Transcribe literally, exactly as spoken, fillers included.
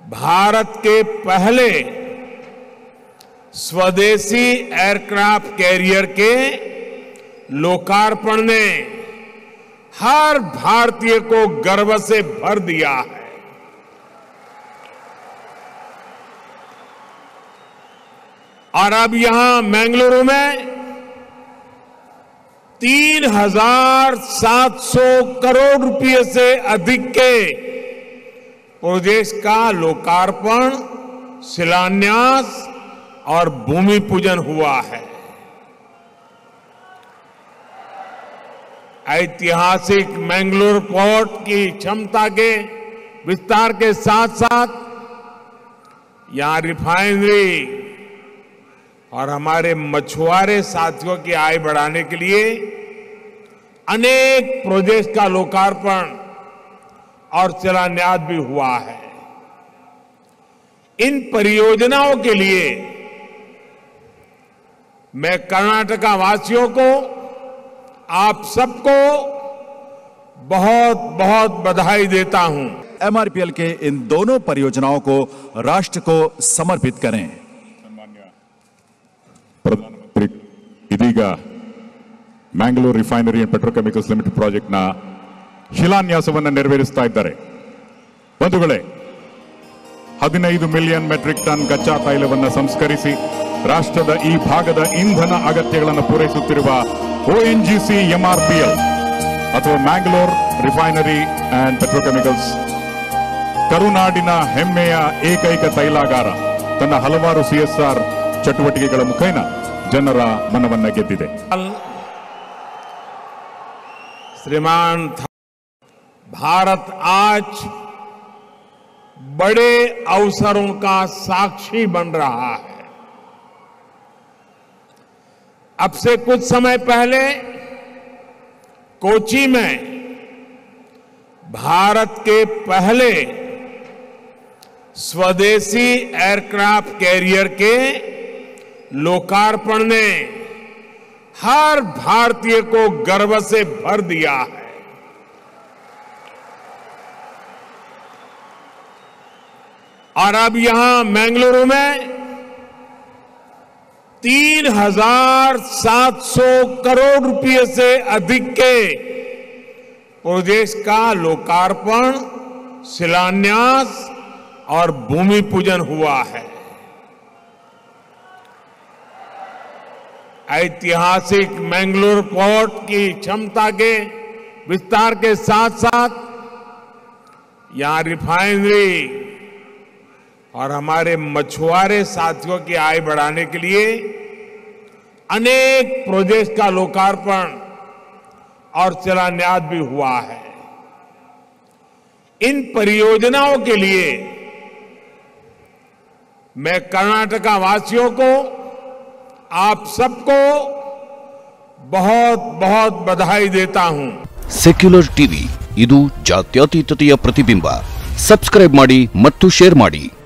भारत के पहले स्वदेशी एयरक्राफ्ट कैरियर के लोकार्पण ने हर भारतीय को गर्व से भर दिया है। और अब यहां बेंगलुरु में तीन हजार सात सौ करोड़ रुपए से अधिक के प्रोजेक्ट का लोकार्पण, शिलान्यास और भूमि पूजन हुआ है। ऐतिहासिक मैंगलोर पोर्ट की क्षमता के विस्तार के साथ साथ यहां रिफाइनरी और हमारे मछुआरे साथियों की आय बढ़ाने के लिए अनेक प्रोजेक्ट का लोकार्पण और शिलान्यास भी हुआ है। इन परियोजनाओं के लिए मैं कर्नाटका वासियों को, आप सबको बहुत बहुत बधाई देता हूं। एमआरपीएल के इन दोनों परियोजनाओं को राष्ट्र को समर्पित करें। प्रधानमंत्री ಇದೀಗ Mangalore Refinery and Petrochemicals Limited project ನ ಶಿಲಾನ್ಯಾಸವನ್ನು ನೆರವೇರಿಸ್ತಾ ಇದ್ದಾರೆ। ಬಂಧುಗಳೇ, ಹದಿನೈದು ಮಿಲಿಯನ್ ಮೆಟ್ರಿಕ್ ಟನ್ ಕಚ್ಚಾ ತೈಲವನ್ನು ಸಂಸ್ಕರಿಸಿ ರಾಷ್ಟ್ರದ ಈ ಭಾಗದ ಇಂಧನ ಅಗತ್ಯಗಳನ್ನು ಪೂರೈಸುತ್ತಿರುವ ಒಎನ್ಜಿಸಿ ಎಂಆರ್ಪಿಎಲ್ ಅಥವಾ ಮ್ಯಾಂಗ್ಳೂರ್ ರಿಫೈನರಿ ಅಂಡ್ ಪೆಟ್ರೋಕೆಮಿಕಲ್ಸ್ ಕರುನಾಡಿನ ಹೆಮ್ಮೆಯ ಏಕೈಕ ತೈಲಾಗಾರ ತನ್ನ ಹಲವಾರು ಸಿಎಸ್ಆರ್ ಚಟುವಟಿಕೆಗಳ ಮುಖೇನ ಜನರ ಮನವನ್ನ ಗೆದ್ದಿದೆ। श्रीमान, भारत आज बड़े अवसरों का साक्षी बन रहा है। अब से कुछ समय पहले कोची में भारत के पहले स्वदेशी एयरक्राफ्ट कैरियर के लोकार्पण ने हर भारतीय को गर्व से भर दिया है। और अब यहां बेंगलुरु में तीन हजार सात सौ करोड़ रुपए से अधिक के प्रोजेक्ट का लोकार्पण, शिलान्यास और भूमि पूजन हुआ है। ऐतिहासिक मैंगलोर पोर्ट की क्षमता के विस्तार के साथ साथ यहां रिफाइनरी और हमारे मछुआरे साथियों की आय बढ़ाने के लिए अनेक प्रोजेक्ट का लोकार्पण और शिलान्यास भी हुआ है। इन परियोजनाओं के लिए मैं कर्नाटका वासियों को, आप सबको बहुत बहुत बधाई देता हूं। ಸೆಕ್ಯುಲರ್ ಟಿವಿ, ಇದು ಜಾತ್ಯತೀತತೆಯ ಪ್ರತಿಬಿಂಬ। ಸಬ್ಸ್ಕ್ರೈಬ್ ಮಾಡಿ ಮತ್ತು ಶೇರ್ ಮಾಡಿ।